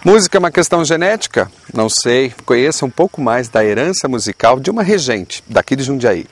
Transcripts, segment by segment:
Música é uma questão genética? Não sei. Conheça um pouco mais da herança musical de uma regente daqui de Jundiaí.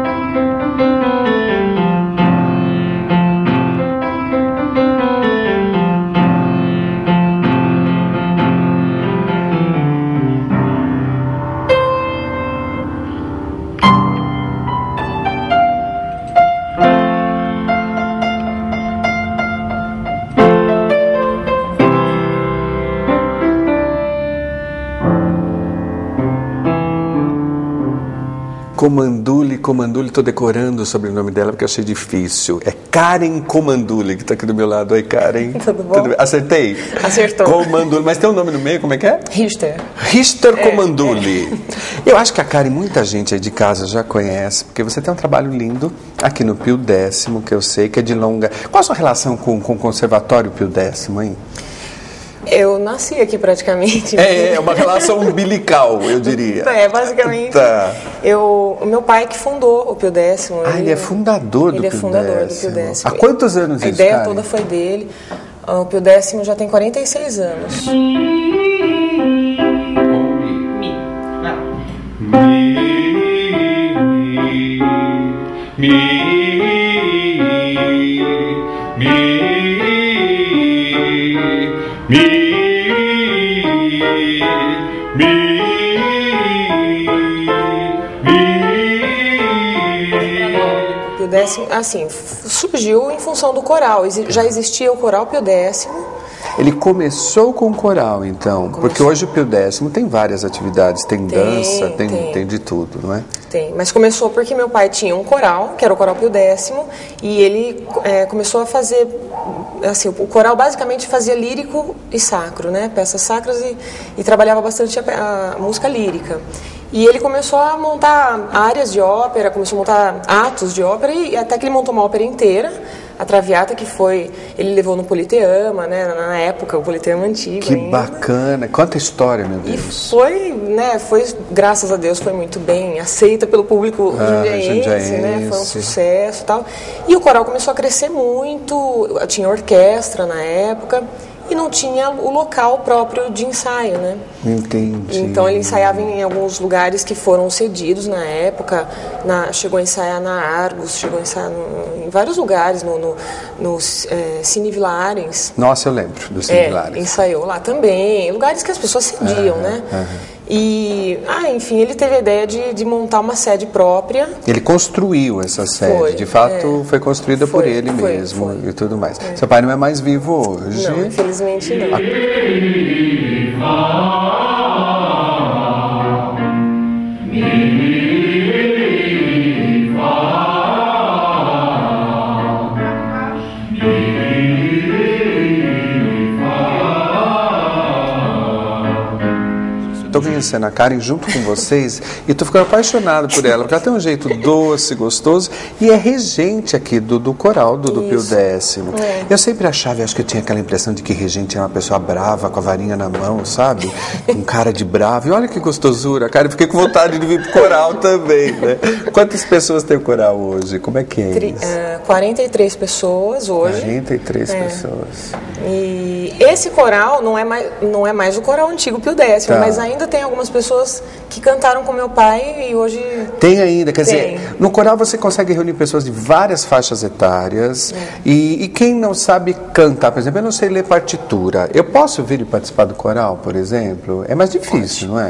Comandulli, estou decorando o sobrenome dela porque eu achei difícil. É Karen Comandulli, que está aqui do meu lado. Oi, Karen. Tudo bom? Tudo bem? Acertei? Acertou. Comandulli, mas tem um nome no meio, como é que é? Richter. Richter Comandulli. Eu acho que a Karen, muita gente aí de casa já conhece, porque você tem um trabalho lindo aqui no Pio Décimo, que eu sei que é de longa... Qual a sua relação com o Conservatório Pio Décimo, hein? Eu nasci aqui praticamente. É uma relação umbilical, eu diria. Basicamente. Tá. O meu pai que fundou o Pio Décimo. Ele é fundador do Pio Décimo. Ele é fundador do Pio Décimo. Há quantos anos isso, A ideia Karen? toda foi dele. O Pio Décimo já tem 46 anos. O Pio Décimo, assim, surgiu em função do coral. Já existia o coral Pio Décimo. Ele começou com coral, então, porque hoje o Pio Décimo tem várias atividades, tem dança, tem de tudo, não é? Tem, mas começou porque meu pai tinha um coral, que era o Coral Pio Décimo, e ele começou a fazer, assim, o coral basicamente fazia lírico e sacro, né? Peças sacras e trabalhava bastante a música lírica. E ele começou a montar áreas de ópera, começou a montar atos de ópera, e até que ele montou uma ópera inteira, a Traviata, que foi... Ele levou no Politeama, né? Na época, o Politeama antigo. Que ainda. Bacana! Quanta história, meu Deus! E foi, graças a Deus, foi muito bem aceita pelo público jundiaense, né? Foi um sucesso e tal. E o coral começou a crescer muito, tinha orquestra na época, e não tinha o local próprio de ensaio, né? Entendi. Então ele ensaiava em alguns lugares que foram cedidos na época, chegou a ensaiar na Argos, chegou a ensaiar em vários lugares, no Cine Vilarens. Nossa, eu lembro do Cine Vilarens. Ensaiou lá também, lugares que as pessoas cediam, né? E, enfim, ele teve a ideia de montar uma sede própria. Ele construiu essa sede, de fato foi construída por ele mesmo e tudo mais. Seu pai não é mais vivo hoje? Não, infelizmente não. Estou conhecendo a Karen junto com vocês e estou ficando apaixonado por ela, porque ela tem um jeito doce, gostoso e é regente aqui do coral do Pio Décimo. Eu sempre achava, acho que eu tinha aquela impressão de que regente é uma pessoa brava, com a varinha na mão, sabe? Com cara de bravo. E olha que gostosura, cara, eu fiquei com vontade de vir pro coral também, né? Quantas pessoas tem o coral hoje? Como é que é isso? 43 pessoas hoje. 43 pessoas. E esse coral não é mais o coral antigo Pio Décimo, mas ainda tem algumas pessoas que cantaram com meu pai e hoje... Tem ainda, quer dizer, no coral você consegue reunir pessoas de várias faixas etárias e quem não sabe cantar, por exemplo, eu não sei ler partitura, eu posso vir e participar do coral, por exemplo? É mais difícil, não é?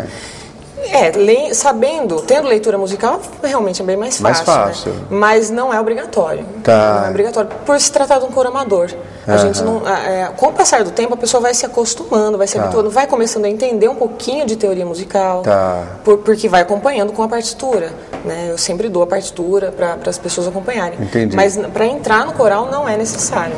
Tendo leitura musical, realmente é bem mais fácil. Mais fácil. Né? Mas não é obrigatório. Não é obrigatório, por se tratar de um coro amador. A gente não, com o passar do tempo, a pessoa vai se acostumando, vai se habituando, vai começando a entender um pouquinho de teoria musical, porque vai acompanhando com a partitura. Né? Eu sempre dou a partitura para as pessoas acompanharem. Entendi. Mas para entrar no coral não é necessário.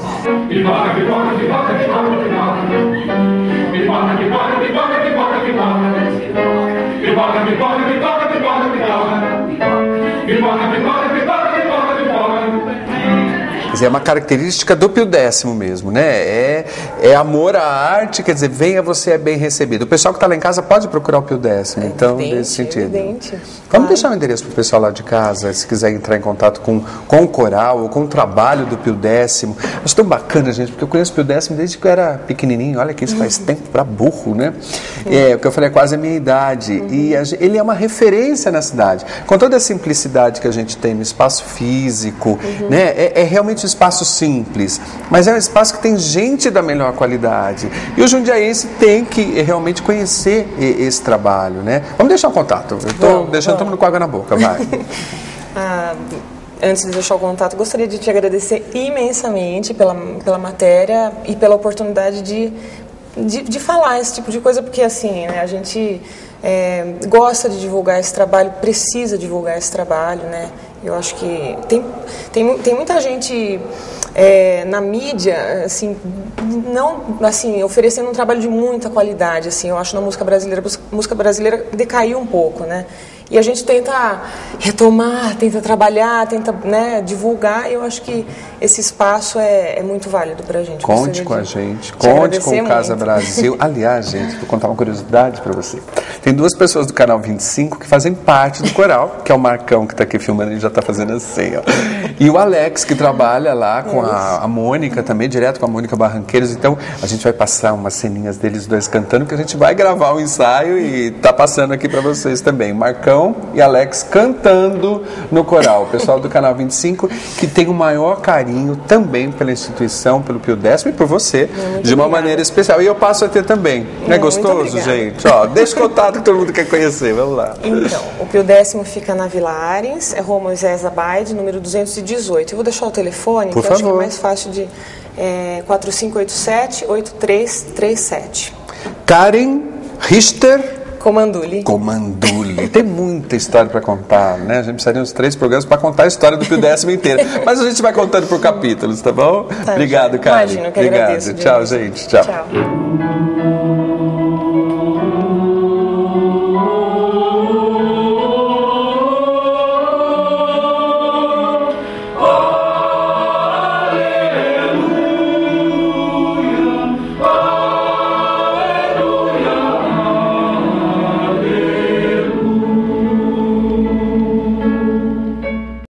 dizer, é uma característica do Pio X mesmo, né? É amor à arte, quer dizer, venha, você é bem recebido. O pessoal que está lá em casa pode procurar o Pio X, então, nesse sentido. Evidente. Vamos deixar o endereço para o pessoal lá de casa, se quiser entrar em contato com o coral ou com o trabalho do Pio X. Acho tão bacana, gente, porque eu conheço o Pio X desde que eu era pequenininho. Olha que isso faz tempo para burro, né? O que eu falei é quase a minha idade. E ele é uma referência na cidade. Com toda a simplicidade que a gente tem no espaço físico, né? É realmente um espaço simples, mas é um espaço que tem gente da melhor qualidade. E o jundiaense tem que realmente conhecer esse trabalho, né? Vamos deixar o contato. Eu estou deixando todo mundo com água na boca, vai. Antes de deixar o contato, gostaria de te agradecer imensamente pela matéria e pela oportunidade de falar esse tipo de coisa, porque assim, né, a gente gosta de divulgar esse trabalho, precisa divulgar esse trabalho, né? Eu acho que tem muita gente na mídia, assim, não, assim, oferecendo um trabalho de muita qualidade, assim, eu acho, na música brasileira. A música brasileira decaiu um pouco, né? E a gente tenta retomar, tenta trabalhar, tenta, né, divulgar. E eu acho que esse espaço é muito válido para a gente. Conte com a gente, conte com o Casa Brasil. Aliás, gente, vou contar uma curiosidade para você. Tem 2 pessoas do Canal 25 que fazem parte do coral, que é o Marcão, que está aqui filmando, ele já está fazendo assim, ó. E o Alex, que trabalha lá com a Mônica também, direto com a Mônica Barranqueiros. Então, a gente vai passar umas ceninhas deles 2 cantando, que a gente vai gravar um ensaio e tá passando aqui para vocês também. Marcão e Alex cantando no coral. O pessoal do Canal 25, que tem o maior carinho também pela instituição, pelo Pio X e por você, de uma maneira especial. E eu passo a ter também. Não é gostoso, gente? Ó, deixa o contato que todo mundo quer conhecer. Vamos lá. Então, o Pio X fica na Vila Arens, é Rua Moisés Abaide, número 218. Eu vou deixar o telefone, por que favor. Eu acho que é mais fácil de 4587-8337. Karen Richter Comanduli. Tem muita história para contar, né? A gente precisaria uns 3 programas para contar a história do Pio X inteira. Mas a gente vai contando por capítulos, tá bom? Tá, obrigado, Karen. Imagino, que agradeço. Tchau, gente. Tchau.